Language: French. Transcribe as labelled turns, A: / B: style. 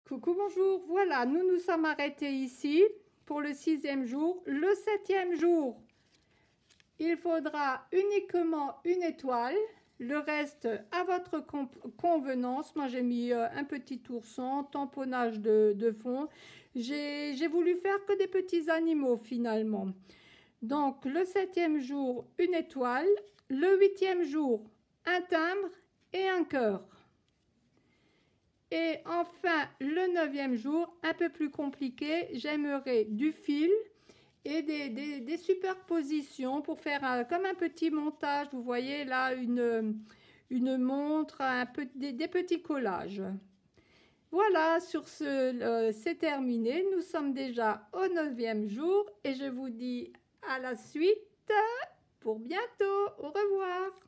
A: Coucou, bonjour. Voilà, nous nous sommes arrêtés ici pour le 6e jour. Le 7e jour, il faudra uniquement une étoile. Le reste à votre convenance. Moi, j'ai mis un petit ourson, tamponnage de fond. J'ai voulu faire que des petits animaux finalement. Donc, le 7e jour, une étoile. Le 8e jour, un timbre et un cœur. Et enfin, le 9e jour, un peu plus compliqué, j'aimerais du fil et des superpositions pour faire comme un petit montage. Vous voyez là une montre, des petits collages. Voilà, sur ce, c'est terminé. Nous sommes déjà au 9e jour et je vous dis à la suite pour bientôt. Au revoir.